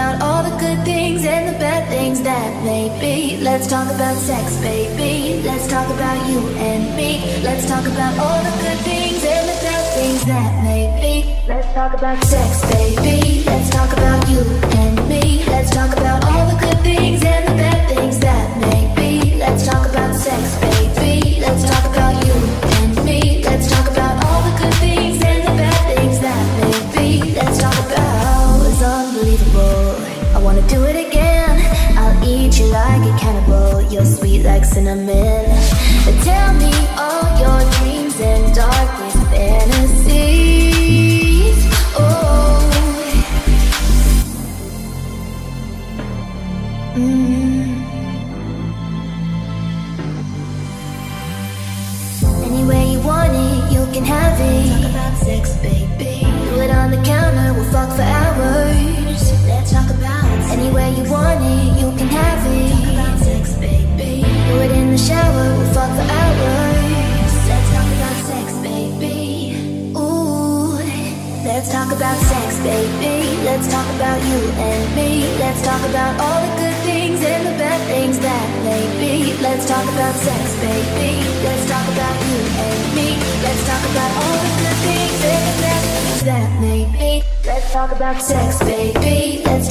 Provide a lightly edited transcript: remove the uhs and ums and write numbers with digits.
about all the good things and the bad things that may be. Let's talk about sex, baby. Let's talk about you and me. Let's talk about all the good things and the bad things that may be. Let's talk about sex, baby. Let's talk about you and me. Let's talk about all the good things and the bad things that may be. Let's talk about sex, baby. Let's talk about you and me. Let's talk about all the good things and the bad things that may be. Let's talk about it's unbelievable. I wanna do it again. I'll eat you like a cannibal. You're sweet like cinnamon. But tell me all your dreams and darkest fantasies. Oh, Any way you want it, you can have it. Talk about sex, baby. Do it on the counter, we'll fuck for hours. Let's talk about any way you want it, you can have it. Talk about sex, baby. Do it in the shower, we'll fuck for hours. Let's talk about sex, baby. Ooh, let's talk about sex, baby. Let's talk about you and me. Let's talk about all the good things and the bad things that may be. Let's talk about sex, baby. Let's talk about you and me. Let's talk about all the good things and the bad things that may be. Let's talk about sex, baby. Let's